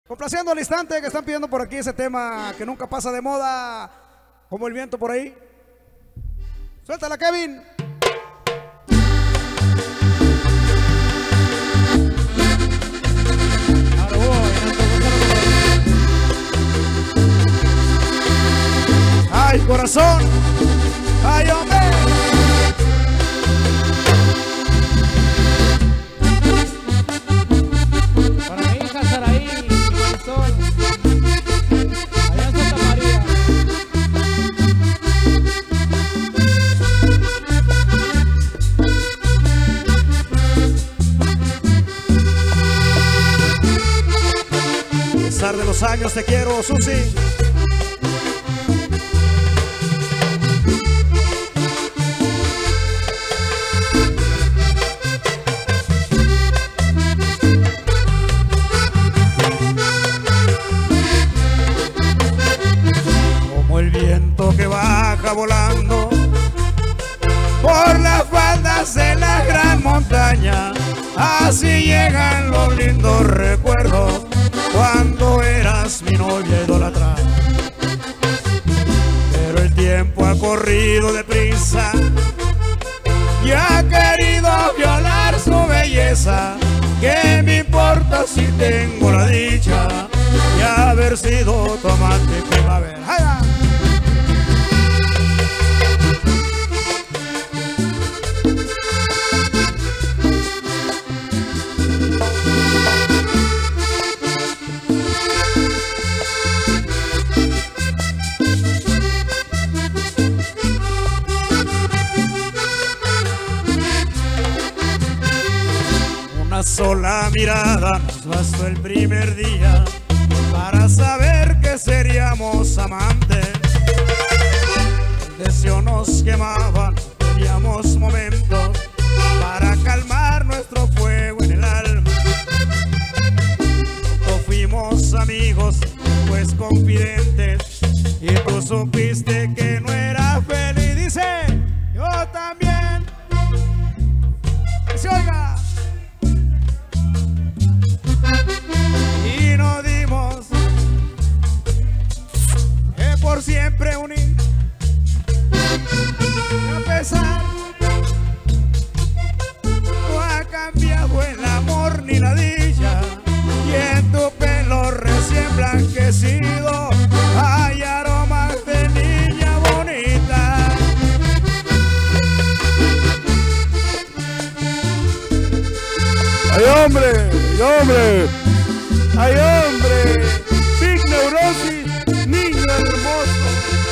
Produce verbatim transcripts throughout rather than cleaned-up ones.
Complaciendo al instante que están pidiendo por aquí ese tema que nunca pasa de moda, como el viento por ahí. Suéltala, Kevin. Ay, corazón. Ay, hombre. Para mi hija Saraí, Sol, allá en Santa María. A pesar de los años te quiero, Susi. El viento que baja volando por las faldas de la gran montaña, así llegan los lindos recuerdos cuando eras mi novia idolatrada. Pero el tiempo ha corrido deprisa y ha querido violar su belleza. ¿Qué me importa si tengo la dicha de haber sido tu amante primavera? ¡Ay! Una sola mirada nos bastó el primer día para saber que seríamos amantes. El deseo nos quemaba, no teníamos momentos para calmar nuestro fuego en el alma. Pronto fuimos amigos, pues confidentes, y tú supiste que no era feliz. Dice, yo también. Que se oiga. Y nos dimos que por siempre unir. A pesar, no ha cambiado el amor ni la dicha, y en tu pelo recién blanquecido hay aromas de niña bonita. ¡Ay, hombre! ¡Ay, hombre! ¡Ay, hombre! Big Neurosis, niño hermoso.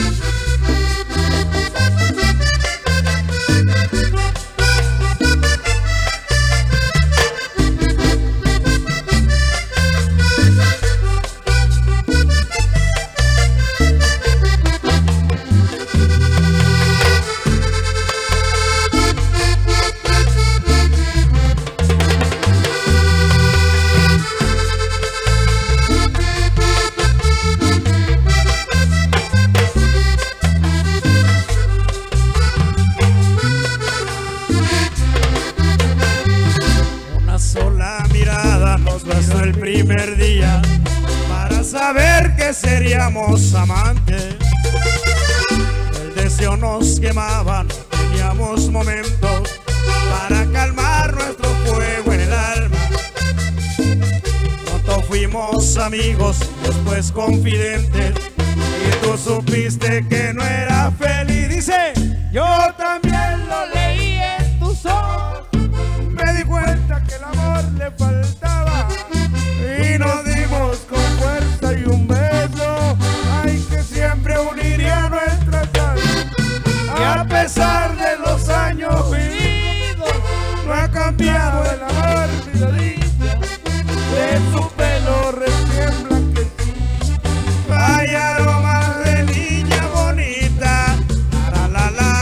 El primer día para saber que seríamos amantes. El deseo nos quemaba, no teníamos momentos para calmar nuestro fuego en el alma. Pronto fuimos amigos, después confidentes, y tú supiste que no era feliz. Dice, yo también lo leí en tus ojos, me di cuenta que el amor le faltaba. Y nos dimos con fuerza y un beso, ay, que siempre uniría nuestras almas. Y a pesar de los años vividos, no ha cambiado el amor ni la dicha de su pelo recién blanquecido. Hay aromas de niña bonita. La la la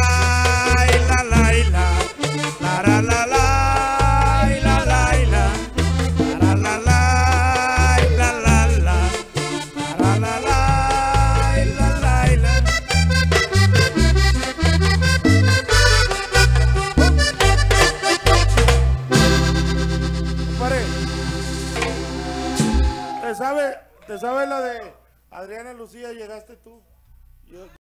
la la la la la la la la la la. ¿Te sabes la de Adriana Lucía? Llegaste tú. Yo,